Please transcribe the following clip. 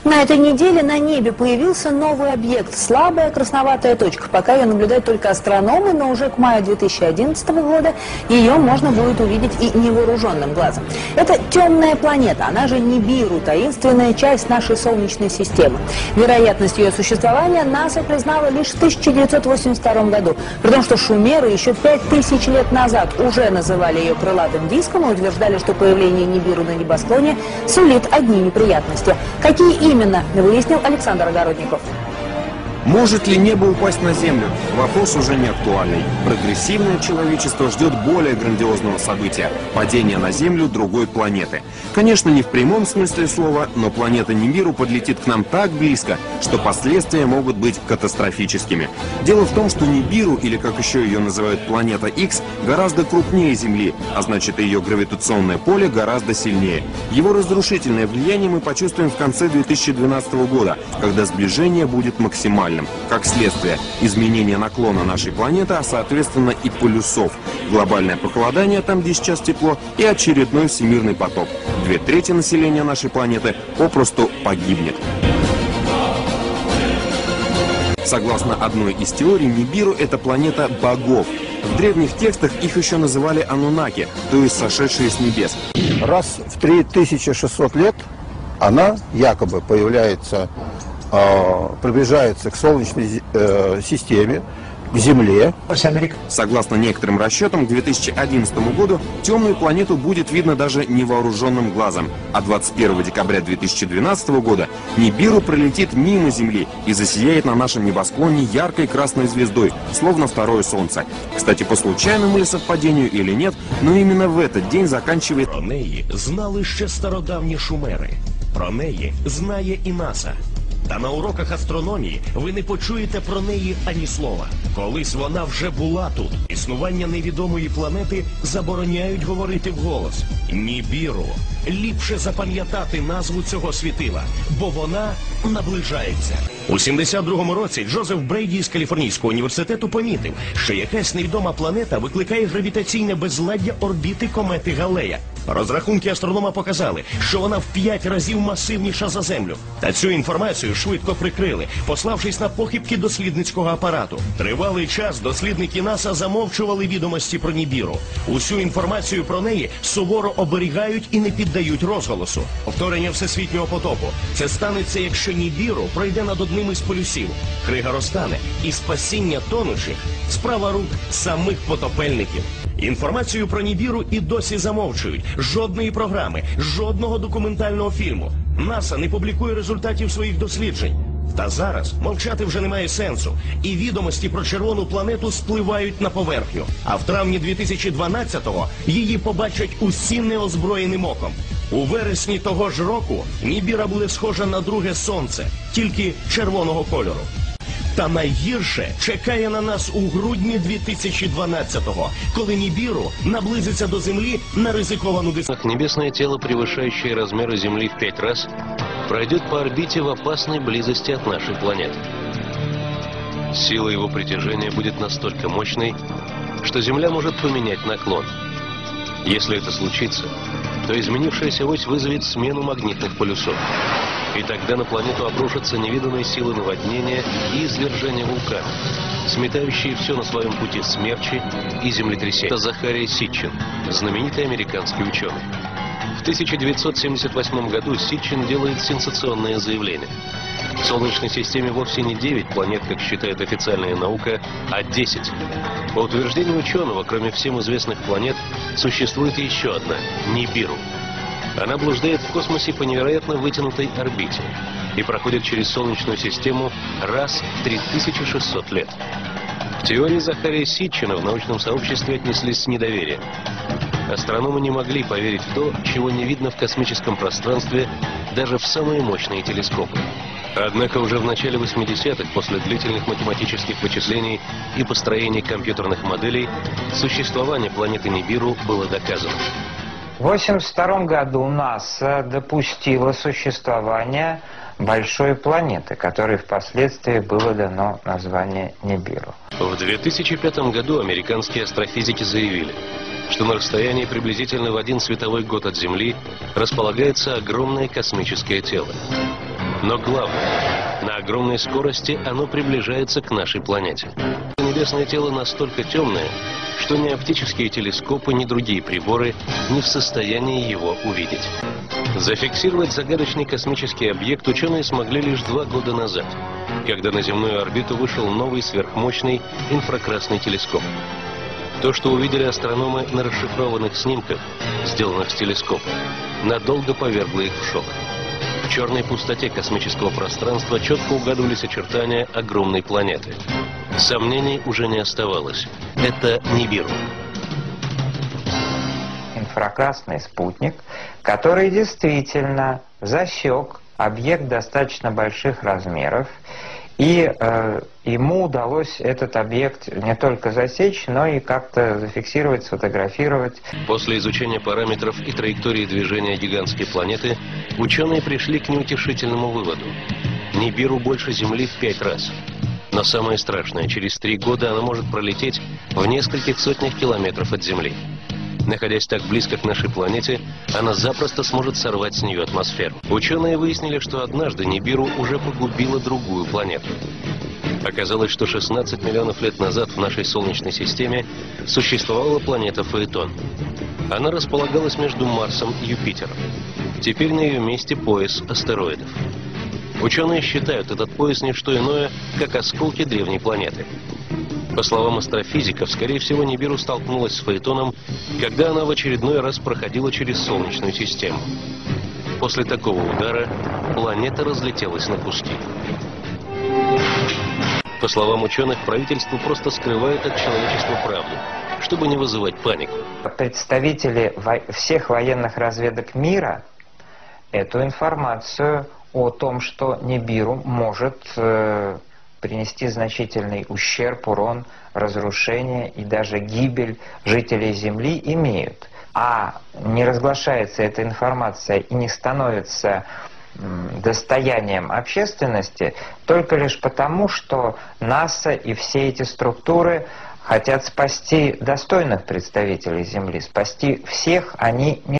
На этой неделе на небе появился новый объект – слабая красноватая точка. Пока ее наблюдают только астрономы, но уже к маю 2011 года ее можно будет увидеть и невооруженным глазом. Это темная планета, она же Нибиру, таинственная часть нашей Солнечной системы. Вероятность ее существования НАСА признала лишь в 1982 году, при том, что шумеры еще 5000 лет назад уже называли ее крылатым диском и утверждали, что появление Нибиру на небосклоне сулит одни неприятности. Какие именно, выяснил Александр Огородников. Может ли небо упасть на Землю? Вопрос уже не актуальный. Прогрессивное человечество ждет более грандиозного события – падения на Землю другой планеты. Конечно, не в прямом смысле слова, но планета Нибиру подлетит к нам так близко, что последствия могут быть катастрофическими. Дело в том, что Нибиру, или как еще ее называют планета Х, гораздо крупнее Земли, а значит, ее гравитационное поле гораздо сильнее. Его разрушительное влияние мы почувствуем в конце 2012 года, когда сближение будет максимальным. Как следствие, изменение наклона нашей планеты, а соответственно и полюсов. Глобальное похолодание там, где сейчас тепло, и очередной всемирный потоп. 2/3 населения нашей планеты попросту погибнет. Согласно одной из теорий, Нибиру – это планета богов. В древних текстах их еще называли Анунаки, то есть сошедшие с небес. Раз в 3600 лет она якобы появляется, приближается к Солнечной системе, к Земле. Согласно некоторым расчетам, к 2011 году темную планету будет видно даже невооруженным глазом. А 21 декабря 2012 года Нибиру пролетит мимо Земли и засияет на нашем небосклоне яркой красной звездой, словно второе Солнце. Кстати, по случайному ли совпадению или нет, но именно в этот день заканчивает... Про неї знали ще стародавні шумери. Про неї знає і НАСА. Та на уроках астрономії ви не почуєте про неї ані слова. Колись вона вже була тут. Існування невідомої планети забороняють говорити вголос. Нібіру. Ліпше запам'ятати назву цього світила, бо вона наближається. У 72-му році Джозеф Брейді з Каліфорнійського університету помітив, що якась невідома планета викликає гравітаційне безладдя орбіти комети Галлея. Розрахунки астронома показали, що вона в 5 разів масивніша за Землю. Та цю інформацію швидко прикрили, пославшись на похибки дослідницького апарату. Тривалий час дослідники НАСА замовчували відомості про Нібіру. Усю інформацію про неї суворо оберігають і не піддають розголосу. Повторення всесвітнього потопу. Це станеться, якщо Нібіру пройде над одним із полюсів. Крига розтане, і спасіння тонучих – справа рук самих потопельників. Інформацію про Нібіру і досі замовчують. Жодної програми, жодного документального фільму. НАСА не публікує результатів своїх досліджень. Та зараз мовчати вже немає сенсу. І відомості про червону планету спливають на поверхню. А в травні 2012-го її побачать усі неозброєним оком. У вересні того ж року Нібіра буде схожа на друге Сонце, тільки червоного кольору. Та найгірше чекає на нас у грудні 2012-го, коли Нібіру наблизиться до Земли на ризиковану дистанцию. Небесное тело, превышающее размеры Земли в 5 раз, пройдет по орбите в опасной близости от нашей планеты. Сила его притяжения будет настолько мощной, что Земля может поменять наклон. Если это случится, то изменившаяся ось вызовет смену магнитных полюсов. И тогда на планету обрушатся невиданные силы наводнения и извержения вулкана, сметающие все на своем пути смерчи и землетрясения. Это Захарий Ситчин, знаменитый американский ученый. В 1978 году Ситчин делает сенсационное заявление. В Солнечной системе вовсе не 9 планет, как считает официальная наука, а 10. По утверждению ученого, кроме всем известных планет, существует еще одна – Нибиру. Она блуждает в космосе по невероятно вытянутой орбите и проходит через Солнечную систему раз в 3600 лет. К теории Захария Ситчина в научном сообществе отнеслись с недоверием. Астрономы не могли поверить в то, чего не видно в космическом пространстве даже в самые мощные телескопы. Однако уже в начале 80-х, после длительных математических вычислений и построения компьютерных моделей, существование планеты Нибиру было доказано. В 1982 году НАСА допустила существование большой планеты, которой впоследствии было дано название Нибиру. В 2005 году американские астрофизики заявили, что на расстоянии приблизительно в 1 световой год от Земли располагается огромное космическое тело. Но главное, на огромной скорости оно приближается к нашей планете. Небесное тело настолько темное, что ни оптические телескопы, ни другие приборы не в состоянии его увидеть. Зафиксировать загадочный космический объект ученые смогли лишь 2 года назад, когда на земную орбиту вышел новый сверхмощный инфракрасный телескоп. То, что увидели астрономы на расшифрованных снимках, сделанных с телескопа, надолго повергло их в шок. В черной пустоте космического пространства четко угадывались очертания огромной планеты. Сомнений уже не оставалось. Это Нибиру. Инфракрасный спутник, который действительно засек объект достаточно больших размеров, и ему удалось этот объект не только засечь, но и как-то зафиксировать, сфотографировать. После изучения параметров и траектории движения гигантской планеты, ученые пришли к неутешительному выводу. Нибиру больше Земли в 5 раз. Но самое страшное, через 3 года она может пролететь в нескольких сотнях километров от Земли. Находясь так близко к нашей планете, она запросто сможет сорвать с нее атмосферу. Ученые выяснили, что однажды Нибиру уже погубила другую планету. Оказалось, что 16 миллионов лет назад в нашей Солнечной системе существовала планета Фаэтон. Она располагалась между Марсом и Юпитером. Теперь на ее месте пояс астероидов. Ученые считают этот пояс не что иное, как осколки древней планеты. По словам астрофизиков, скорее всего, Нибиру столкнулась с Фаэтоном, когда она в очередной раз проходила через Солнечную систему. После такого удара планета разлетелась на куски. По словам ученых, правительство просто скрывает от человечества правду, чтобы не вызывать панику. Представители всех военных разведок мира эту информацию о том, что Нибиру может принести значительный ущерб, урон, разрушение и даже гибель жителей Земли, имеют. А не разглашается эта информация и не становится достоянием общественности только лишь потому, что НАСА и все эти структуры хотят спасти достойных представителей Земли. Спасти всех они не